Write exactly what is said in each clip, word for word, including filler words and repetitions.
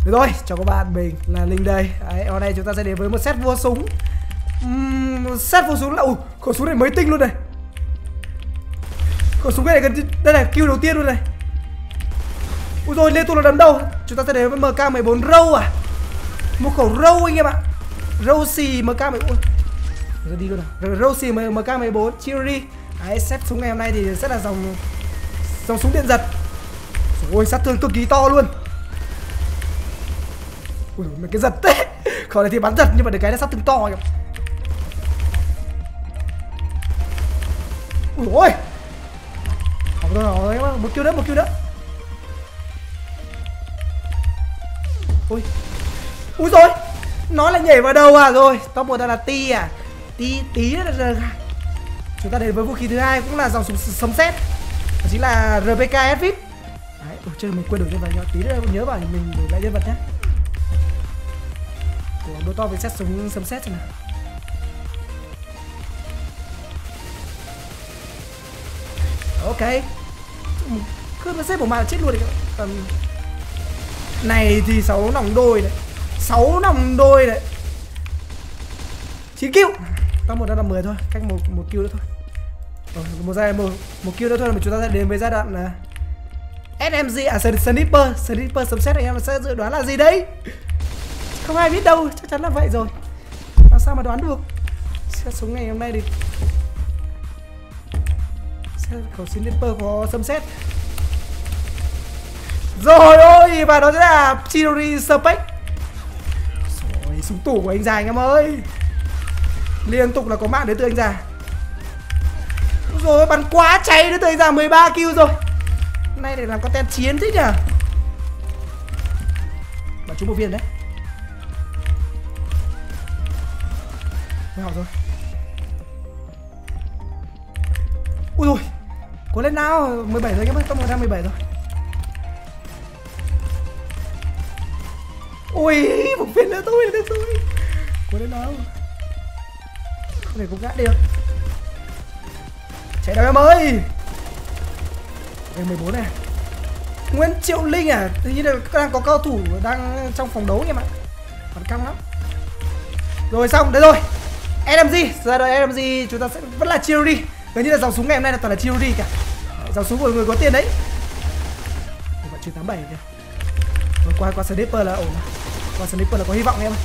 Được rồi, chào các bạn, mình là Linh đây. Đấy, hôm nay chúng ta sẽ đến với một set vua súng. uhm, Set vua súng là... Ủa, khẩu súng này mới tinh luôn này. Khẩu súng này gần... Đây này, kill đầu tiên luôn này. Ui rồi, liên tục là đấm đầu. Chúng ta sẽ đến với em ca mười bốn Râu à. Một khẩu Râu anh em ạ. Râu xì em ca mười bốn. Rồi đi luôn nào. Râu xì em ca mười bốn Cherry. Đấy, set súng ngày hôm nay thì sẽ là dòng dòng súng điện giật. Ôi, sát thương cực kỳ to luôn. Ui, mấy cái giật thế. Khẩu này thì bắn giật nhưng mà được cái nó sát thương to kìa. Ui ôi. Không rồi, một kill nữa, một kill nữa. Ui. Ui rồi. Nó lại nhảy vào đầu à. Rồi, top một là Ti à. Tí tí là... Chúng ta đến với vũ khí thứ hai cũng là dòng súng sấm sét. Đó chính là rờ pê ca ét vê i pê. Đấy, ôi trời, mình quên đổi nhân vật nhá. Tí nữa nhớ vào mình đổi lại nhân vật nhé. Của đôi to với set súng sấm sét này. Ok. Cứ nó xếp một màn chết luôn đấy. Tầm... Này thì sáu nòng đôi đấy. sáu nòng đôi đấy. chín kill. Tao một ra là mười thôi, cách một một kill nữa thôi. Rồi, một giai một một kill nữa thôi là chúng ta sẽ đến với giai đoạn là ét em giê à sniper, sniper sấm sét. Anh em sẽ dự đoán là gì đấy? Không ai biết đâu, chắc chắn là vậy rồi. Làm sao mà đoán được? Xe súng ngày hôm nay thì xe khẩu sniper có sấm sét. Rồi ôi, và đó sẽ là Chidori Spec. Rồi, súng tủ của anh già anh em ơi. Liên tục là có mạng đến từ anh già. Rồi bắn quá cháy đến từ anh già, mười ba kill rồi. Nay để làm content chiến thế nhỉ. Bắn trúng một viên đấy. Mới học rồi. Ui rồi. Cố lên nào, mười bảy rồi anh em ơi, tao một đang mười bảy rồi. Ui, một viên nữa thôi, nữa thôi. Cố lên nào. Không thể cũng gã được. Chạy đâu em ơi. Em mười bốn này. Nguyễn Triệu Linh à. Tự nhiên là đang có cao thủ đang trong phòng đấu em ạ. Còn căng lắm. Rồi xong, đấy rồi. ét em giê, ra đời ét em giê chúng ta sẽ vẫn là Cherry. Gần như là dòng súng ngày hôm nay là toàn là Cherry cả. Dòng súng của người có tiền đấy. Bạn chín tám bảy kìa. Rồi qua qua sniper là ổn. Qua sniper là có hy vọng em ơi.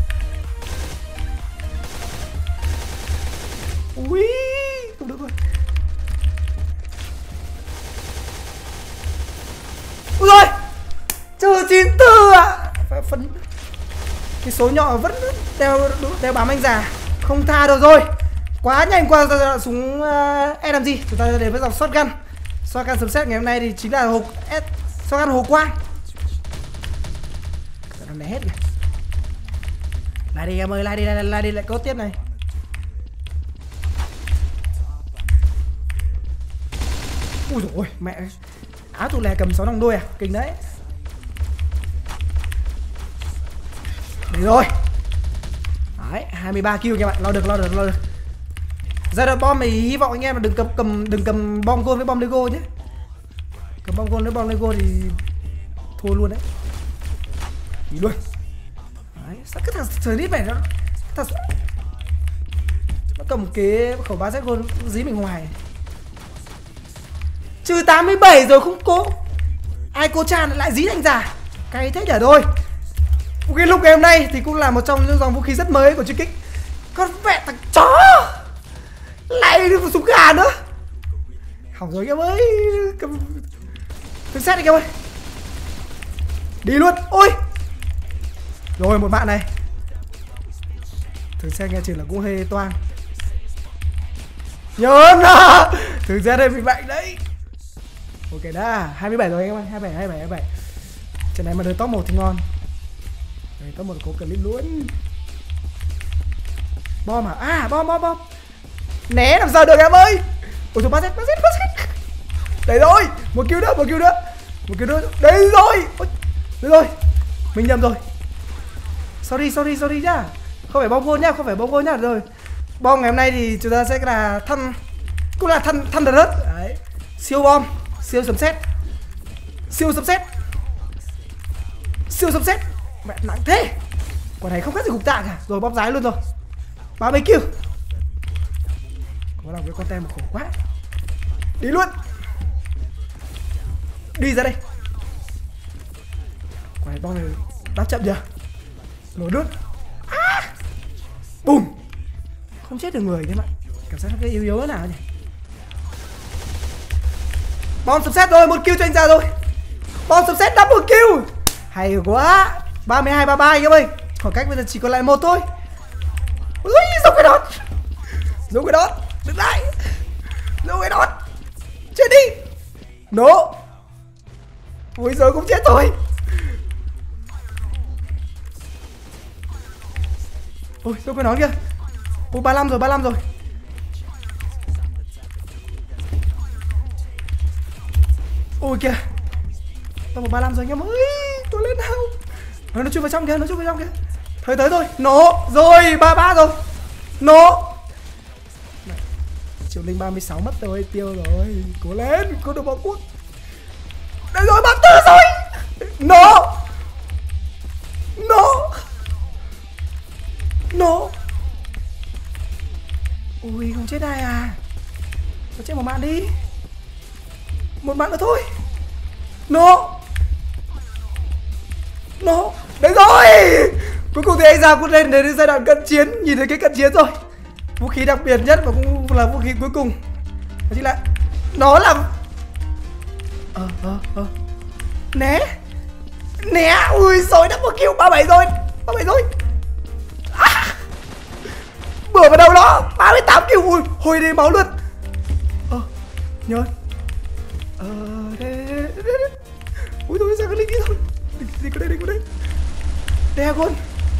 Ui, không được rồi. Ui rồi. Trừ chín tư ạ. À. Phần cái số nhỏ vẫn đeo đeo bám anh già. Không tha được rồi. Quá nhanh qua súng uh, ét em giê. Chúng ta đến với dòng shotgun. Shotgun sấm sét ngày hôm nay thì chính là hộp shotgun hồ quang. Nó né hết kìa. Lại đi em ơi, lại đi, lại, lại đi, lại có tiếp này. Ui dồi ôi, mẹ. Áo tụ lè cầm sáu nòng đôi à, kinh đấy. Đấy rồi. Đấy, hai mươi ba kill các bạn, lo được, lo được, lo được. Ra đợt bom thì hy vọng anh em là đừng cầm cầm đừng cầm bom gold với bom Lego nhé. Cầm bom gold với bom Lego thì thua luôn đấy. Đi luôn. Đấy, sao cái thằng Slip này nó thằng... nó cầm cái khẩu ba Z gold dí mình ngoài. Trừ tám mươi bảy rồi không cố. Ai cô Chan lại dí anh già. Cay thế nhở thôi. Vũ khí lúc ngày hôm nay thì cũng là một trong những dòng vũ khí rất mới của Truy Kích. Con vẹn thằng chó. Lại một súng gà nữa. Hỏng rồi em ơi. Cầm... Tôi xét đi em ơi. Đi luôn. Ôi. Rồi một bạn này. Thử xem nghe chừng là cũng hơi toang. Nhớ nó. Thử ra đây bị mạnh đấy. Ok đã, hai mươi bảy rồi anh em ơi, hai mươi bảy, hai mươi bảy, hai mươi bảy. Trận này mà được top một thì ngon. Đây, top một có clip luôn. Bom à? À, bom, bom, bom. Né làm sao được em ơi. Ôi trời, ba Z, ba Z, ba Z. Đấy rồi, một kill nữa, một kill nữa. Một kill nữa, đấy rồi. Ôi, đấy rồi, mình nhầm rồi. Sorry, sorry, sorry nhá. Không phải bom gold nhá, không phải bom gold nhá. Rồi, bom ngày hôm nay thì chúng ta sẽ là thăn. Cũng là thăn, thăn đất. Đấy, siêu bom. Siêu sấm sét. Siêu sấm sét. Siêu sấm sét. Mẹ nặng thế. Quả này không khác gì gục tạ cả. Rồi bóp giái luôn rồi. ba mươi kill. Có lòng với con tem mà khổ quá. Đi luôn. Đi ra đây. Quả này bom này đáp chậm chưa? Nổ đứt. À! Bùm. Không chết được người thế mà. Cảm giác nó cái yếu yếu thế nào nhỉ? Bom sấm sét rồi, một kill cho anh ra rồi. Bom sấm sét double kill. Hay quá. ba mươi hai ba mươi ba anh em ơi. Khoảng cách bây giờ chỉ còn lại một thôi. Ui, giống cái đón. Giống cái đón. Đừng lại. Giống cái đón. Chết đi. Nổ. Ui giờ cũng chết rồi. Ôi giống cái nón kìa. Ui ba mươi lăm rồi, ba mươi lăm rồi. Ôi kìa. Tao một ba mươi lăm rồi anh em ơi. Tôi lên nào. Nó, nó chui vào trong kìa, nó chui vào trong kìa. Thời tới rồi, nổ. Rồi, ba mươi ba rồi. Nổ. Triệu linh ba mươi sáu mất rồi, tiêu rồi. Cố lên, cố được vào quốc. Đây rồi, ba mươi tư rồi. Nổ. Nổ. Nổ. Ui, không chết ai à. Cho chết một mạng đi. Một mạng nữa thôi. Nổ. Nổ. Đấy rồi. Cuối cùng thì anh ra cũng lên đến giai đoạn cận chiến. Nhìn thấy cái cận chiến rồi. Vũ khí đặc biệt nhất và cũng là vũ khí cuối cùng. Đó chính là nó là Ờ ờ ờ Né. Né. Ui rồi đã một kill ba mươi bảy rồi. ba mươi bảy rồi. À. Bừa vào đầu nó. ba mươi tám kill. Ui hồi đi máu luôn. Ờ nhớ. Ờ đây, đây, đây, đây. Ui thôi ra cái linh đi thôi. Đi có đây, đi có đây. Dragon.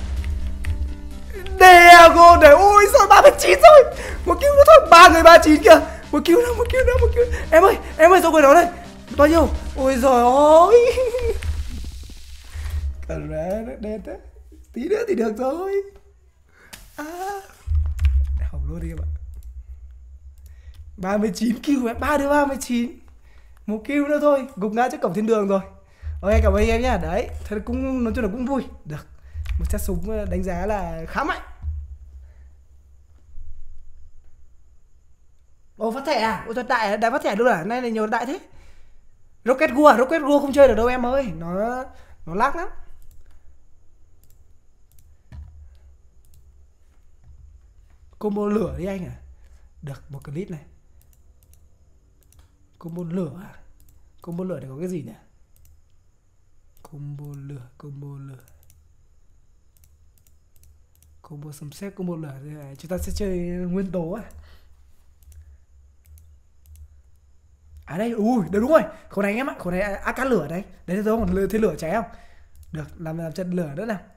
Dragon này. Ui rồi ba mươi chín rồi. Một kill nữa thôi. Ba người ba mươi chín kìa. Một kill nữa, một kill nữa, một kill. Em ơi, em ơi, sao người đó đây? Bao nhiêu? Ôi giời ơi. Cần ra nó đen thế. Tí nữa thì được rồi. À. Hỏng luôn đi các bạn. ba mươi chín kill, ba đứa ba mươi chín. Một kill nữa thôi, gục ngã trước cổng thiên đường rồi. Ok, cảm ơn em nhá. Đấy, thật cũng nói chung là cũng vui. Được. Một set súng đánh giá là khá mạnh. Ồ phát thẻ à? Ôi thật đại, đại phát thẻ luôn à? Nay này nhiều đại thế. Rocket War, Rocket War không chơi được đâu em ơi. Nó nó lag lắm. Combo lửa đi anh à? Được, một clip này. Combo lửa à? Combo lửa này có cái gì nhỉ? Combo lửa, combo lửa. Combo sấm sét, combo lửa. Chúng ta sẽ chơi nguyên tố à? À đây, ui, đấy đúng rồi. Khẩu này anh em ạ, khẩu này a ca lửa đấy. Đấy thấy không? Thấy lửa cháy không? Được, làm làm chân lửa nữa nào.